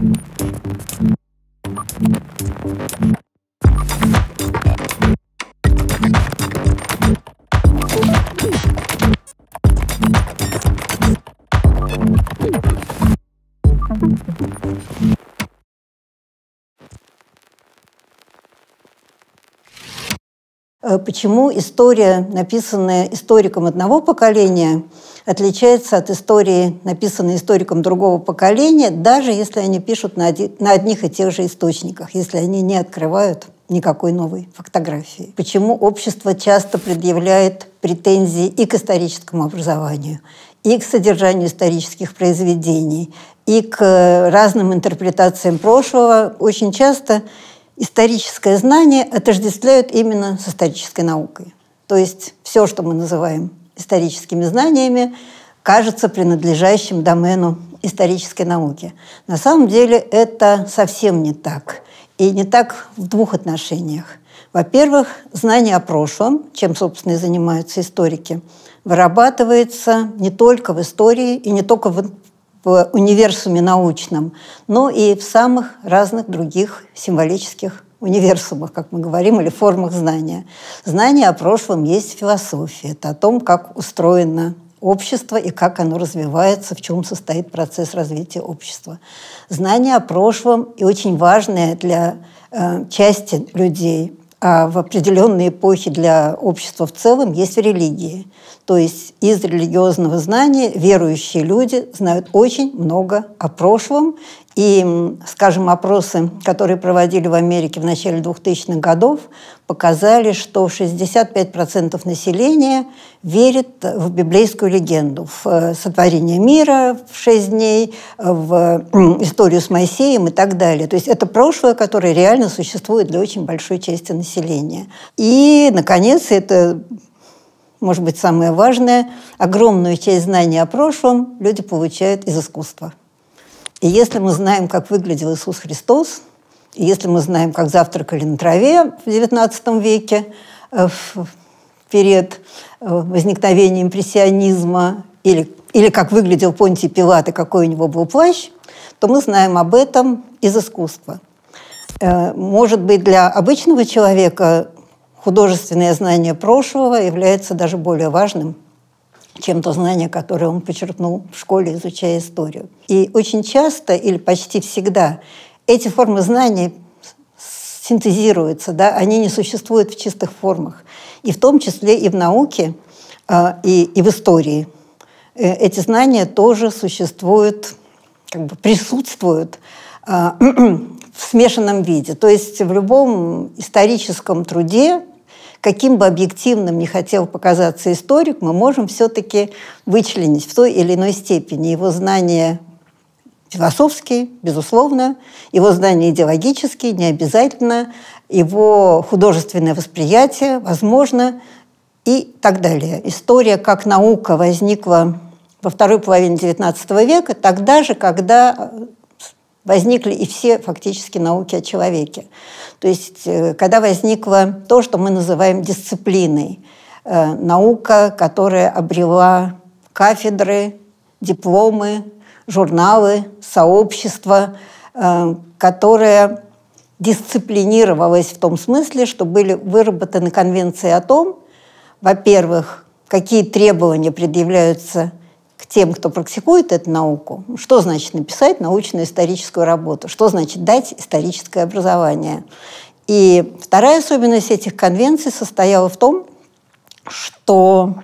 Почему история, написанная историком одного поколения, отличается от истории, написанной историком другого поколения, даже если они пишут на одних и тех же источниках, если они не открывают никакой новой фактографии? Почему общество часто предъявляет претензии и к историческому образованию, и к содержанию исторических произведений, и к разным интерпретациям прошлого? Очень часто историческое знание отождествляют именно с исторической наукой. То есть все, что мы называем историческими знаниями, кажется принадлежащим домену исторической науки. На самом деле это совсем не так. И не так в двух отношениях. Во-первых, знание о прошлом, чем, собственно, и занимаются историки, вырабатывается не только в истории и не только в универсуме научном, но и в самых разных других символических универсумах, как мы говорим, или формах знания. Знание о прошлом есть философия. Это о том, как устроено общество и как оно развивается, в чем состоит процесс развития общества. Знание о прошлом, и очень важное для части людей, а в определенной эпохе для общества в целом, есть в религии. То есть из религиозного знания верующие люди знают очень много о прошлом. И, скажем, опросы, которые проводили в Америке в начале 2000-х годов, показали, что 65% населения верит в библейскую легенду, в сотворение мира в 6 дней, в историю с Моисеем и так далее. То есть это прошлое, которое реально существует для очень большой части населения. И, наконец, это, может быть, самое важное, огромную часть знаний о прошлом люди получают из искусства. И если мы знаем, как выглядел Иисус Христос, и если мы знаем, как завтракали на траве в XIX веке, в период возникновения импрессионизма, или как выглядел Понтий Пилат и какой у него был плащ, то мы знаем об этом из искусства. Может быть, для обычного человека художественное знание прошлого является даже более важным, чем то знание, которое он почерпнул в школе, изучая историю. И очень часто, или почти всегда, эти формы знаний синтезируются, да? Они не существуют в чистых формах. И в том числе и в науке, и в истории. Эти знания тоже существуют, как бы присутствуют в смешанном виде. То есть в любом историческом труде, каким бы объективным ни хотел показаться историк, мы можем все-таки вычленить в той или иной степени его знания философские, безусловно, его знания идеологические, не обязательно, его художественное восприятие, возможно, и так далее. История как наука возникла во второй половине XIX века, тогда же, когда возникли и все фактически науки о человеке. То есть, когда возникло то, что мы называем дисциплиной, наука, которая обрела кафедры, дипломы, журналы, сообщества, которая дисциплинировалась в том смысле, что были выработаны конвенции о том, во-первых, какие требования предъявляются к тем, кто практикует эту науку, что значит написать научную историческую работу, что значит дать историческое образование. И вторая особенность этих конвенций состояла в том, что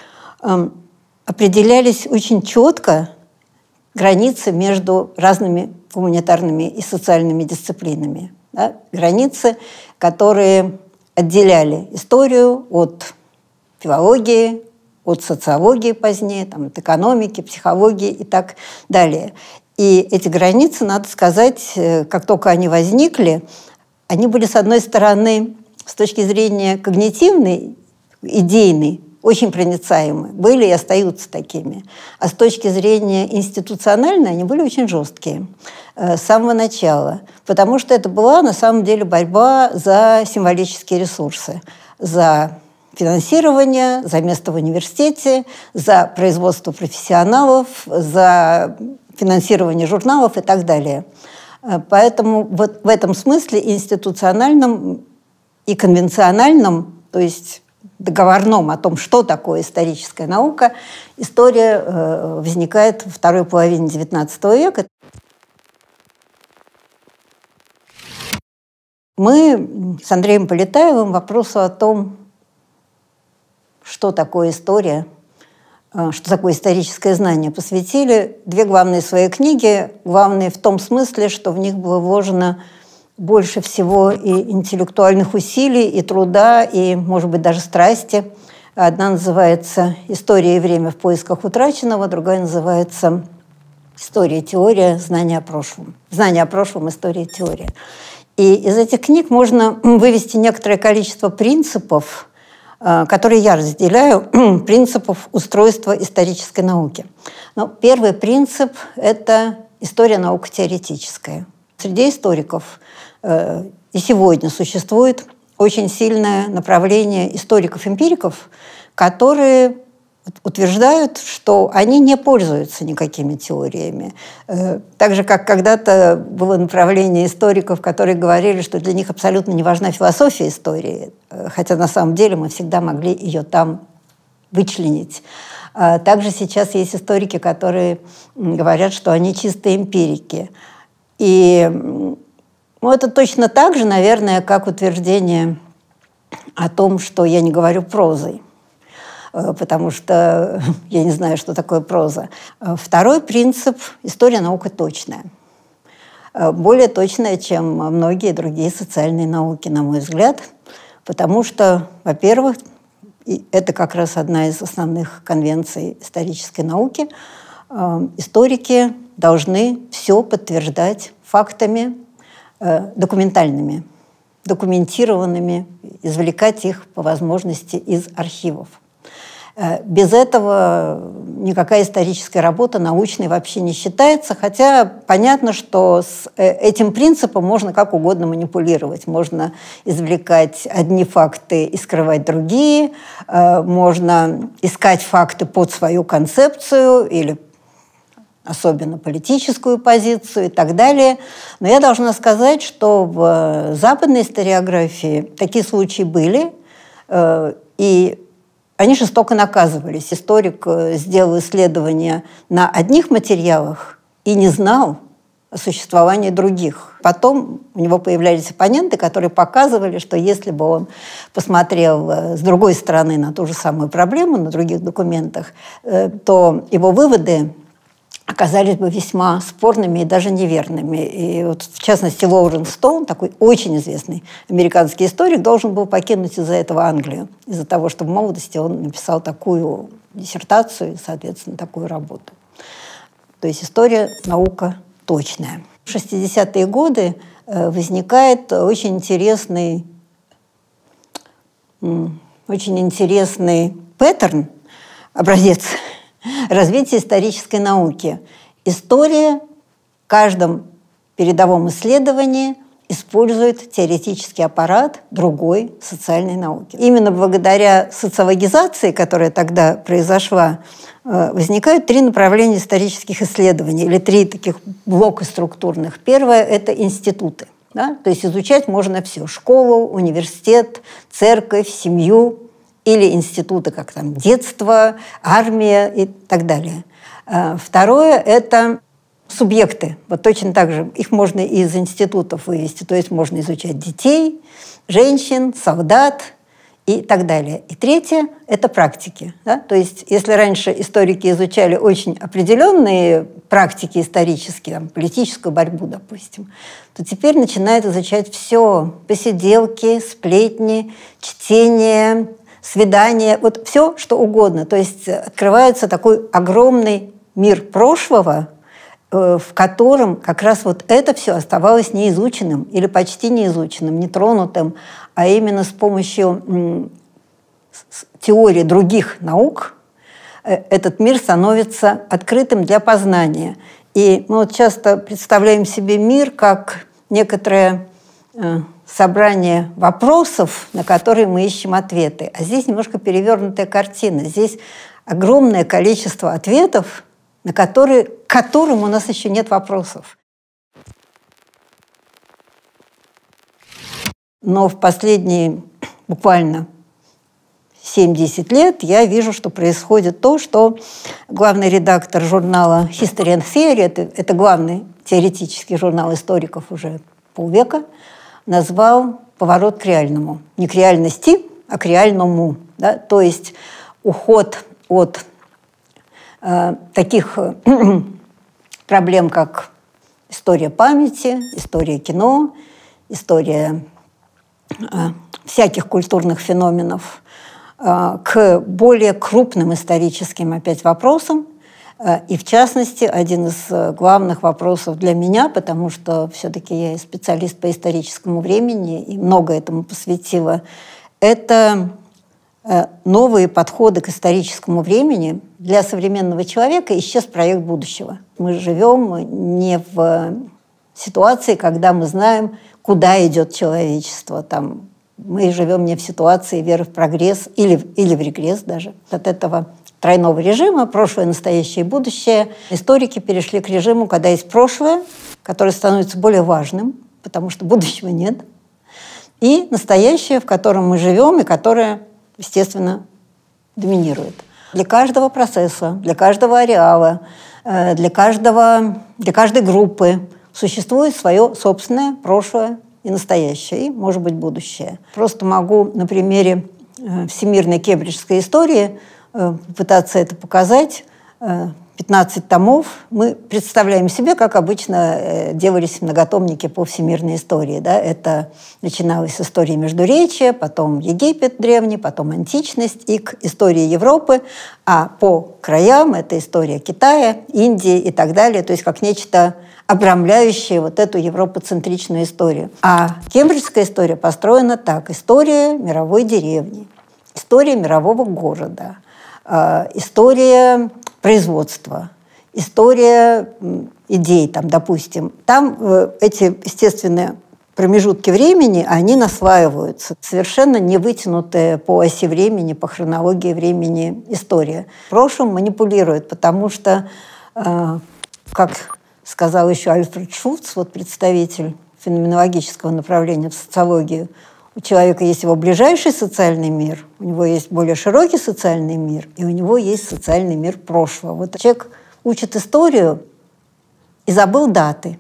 определялись очень четко границы между разными гуманитарными и социальными дисциплинами. Да? Границы, которые отделяли историю от филологии, от социологии позднее, там, от экономики, психологии и так далее. И эти границы, надо сказать, как только они возникли, они были, с одной стороны, с точки зрения когнитивной, идейной, очень проницаемы, были и остаются такими. А с точки зрения институциональной они были очень жесткие с самого начала, потому что это была на самом деле борьба за символические ресурсы, за финансирование, за место в университете, за производство профессионалов, за финансирование журналов и так далее. Поэтому вот в этом смысле институциональном и конвенциональном, то есть договорном о том, что такое историческая наука, история возникает во второй половине XIX века. Мы с Андреем Полетаевым вопросу о том, что такое история, что такое историческое знание, посвятили две главные свои книги. Главные в том смысле, что в них было вложено больше всего и интеллектуальных усилий, и труда, и, может быть, даже страсти. Одна называется «История и время в поисках утраченного», другая называется «История и теория. Знание о прошлом». «Знание о прошлом. История и теория». И из этих книг можно вывести некоторое количество принципов, которые я разделяю, принципов устройства исторической науки. Но первый принцип – это история наукотеоретическая. Среди историков и сегодня существует очень сильное направление историков-эмпириков, которые утверждают, что они не пользуются никакими теориями. Так же, как когда-то было направление историков, которые говорили, что для них абсолютно не важна философия истории, хотя на самом деле мы всегда могли ее там вычленить. Также сейчас есть историки, которые говорят, что они чистые эмпирики. И это точно так же, наверное, как утверждение о том, что я не говорю прозой, потому что я не знаю, что такое проза. Второй принцип – история наука точная. Более точная, чем многие другие социальные науки, на мой взгляд, потому что, во-первых, и это как раз одна из основных конвенций исторической науки, историки должны все подтверждать фактами документальными, документированными, извлекать их по возможности из архивов. Без этого никакая историческая работа научной вообще не считается, хотя понятно, что с этим принципом можно как угодно манипулировать. Можно извлекать одни факты и скрывать другие, можно искать факты под свою концепцию или особенно политическую позицию и так далее. Но я должна сказать, что в западной историографии такие случаи были, и они жестоко наказывались. Историк сделал исследования на одних материалах и не знал о существовании других. Потом у него появлялись оппоненты, которые показывали, что если бы он посмотрел с другой стороны на ту же самую проблему, на других документах, то его выводы оказались бы весьма спорными и даже неверными. И вот, в частности, Лоуренс Стоун, такой очень известный американский историк, должен был покинуть из-за этого Англию, из-за того, что в молодости он написал такую диссертацию и, соответственно, такую работу. То есть история наука точная. В 60-е годы возникает очень интересный паттерн, образец развития исторической науки. История в каждом передовом исследовании использует теоретический аппарат другой социальной науки. Именно благодаря социологизации, которая тогда произошла, возникают три направления исторических исследований, или три таких блока структурных. Первое – это институты. Да? То есть изучать можно все – школу, университет, церковь, семью, или институты, как там детство, армия и так далее. Второе – это субъекты. Вот точно так же их можно из институтов вывести. То есть можно изучать детей, женщин, солдат и так далее. И третье – это практики. Да? То есть если раньше историки изучали очень определенные практики исторические, там, политическую борьбу, допустим, то теперь начинают изучать все – посиделки, сплетни, чтение, свидания, вот все, что угодно. То есть открывается такой огромный мир прошлого, в котором как раз вот это все оставалось неизученным или почти неизученным, нетронутым, а именно с помощью теории других наук этот мир становится открытым для познания. И мы вот часто представляем себе мир как некоторое собрание вопросов, на которые мы ищем ответы. А здесь немножко перевернутая картина. Здесь огромное количество ответов, к которым у нас еще нет вопросов. Но в последние буквально 7-10 лет я вижу, что происходит то, что главный редактор журнала History and Theory, это главный теоретический журнал историков уже полвека, назвал «Поворот к реальному». Не к реальности, а к реальному. Да? То есть уход от таких проблем, как история памяти, история кино, история всяких культурных феноменов, к более крупным историческим опять вопросам. И в частности, один из главных вопросов для меня, потому что все-таки я специалист по историческому времени и много этому посвятила, это новые подходы к историческому времени. Для современного человека исчез проект будущего. Мы живем не в ситуации, когда мы знаем, куда идет человечество. Там, мы живем не в ситуации веры в прогресс или в регресс даже. От этого тройного режима, прошлое, настоящее и будущее, историки перешли к режиму, когда есть прошлое, которое становится более важным, потому что будущего нет, и настоящее, в котором мы живем, и которое, естественно, доминирует. Для каждого процесса, для каждого ареала, для каждой группы существует свое собственное прошлое и настоящее, и, может быть, будущее. Просто могу на примере всемирной кембриджской истории пытаться это показать. 15 томов. Мы представляем себе, как обычно делались многотомники по всемирной истории. Да? Это начиналось с истории Междуречия, потом Египет древний, потом античность и к истории Европы, а по краям это история Китая, Индии и так далее, то есть как нечто обрамляющее вот эту европоцентричную историю. А кембриджская история построена так. История мировой деревни, история мирового города, история производства, история идей, там, допустим. Там эти естественные промежутки времени, они наслаиваются. Совершенно не вытянутая по оси времени, по хронологии времени история. Прошлым манипулирует, потому что, как сказал еще Альфред Шульц, вот представитель феноменологического направления в социологию, у человека есть его ближайший социальный мир, у него есть более широкий социальный мир, и у него есть социальный мир прошлого. Вот человек учит историю и забыл даты,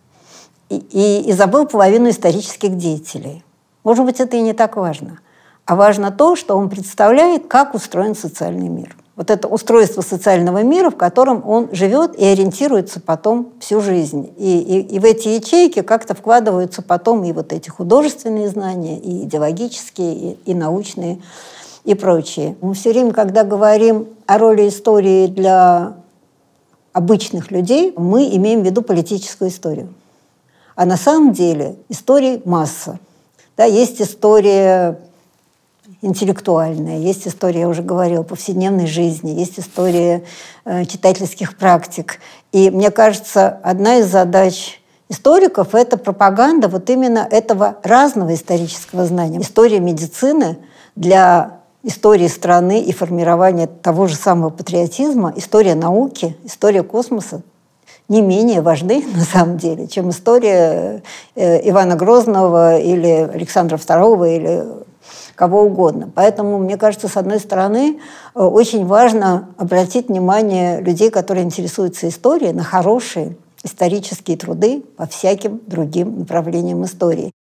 и забыл половину исторических деятелей. Может быть, это и не так важно. А важно то, что он представляет, как устроен социальный мир. Вот это устройство социального мира, в котором он живет и ориентируется потом всю жизнь. И в эти ячейки как-то вкладываются потом и вот эти художественные знания, и идеологические, и научные, и прочие. Мы все время, когда говорим о роли истории для обычных людей, мы имеем в виду политическую историю. А на самом деле историй масса. Да, есть история интеллектуальная, есть история, я уже говорила, повседневной жизни, есть история читательских практик. И мне кажется, одна из задач историков – это пропаганда вот именно этого разного исторического знания. История медицины для истории страны и формирования того же самого патриотизма, история науки, история космоса не менее важны, на самом деле, чем история Ивана Грозного или Александра II или кого угодно. Поэтому, мне кажется, с одной стороны, очень важно обратить внимание людей, которые интересуются историей, на хорошие исторические труды по всяким другим направлениям истории.